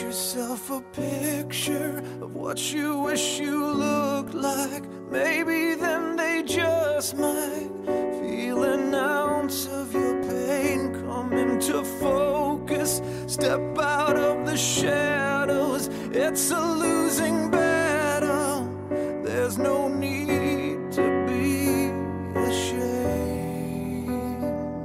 yourself a picture of what you wish you looked like. Maybe then they just might feel an ounce of your pain come into focus. Step out of the shadows, it's a losing battle. There's no need to be ashamed,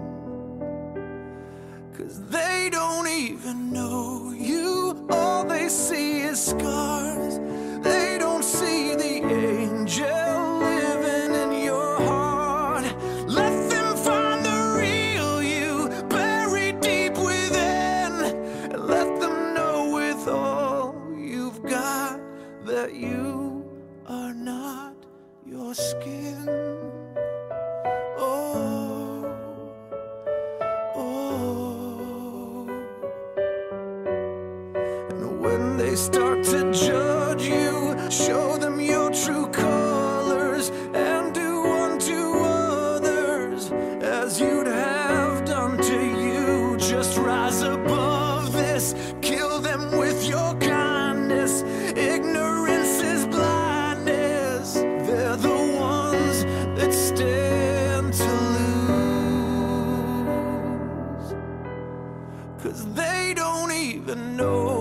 'cause they don't even know you. All they see is scars. They don't see the angel living in your heart. Let them find the real you buried deep within, and let them know with all you've got that you are not your skin. Oh, oh. And when they start to judge you, show them your true colors, and do unto others as you'd have done to you. Just rise above this, kill them with your kindness. Ignorance is blindness. They're the ones that stand to lose, 'cause they don't even know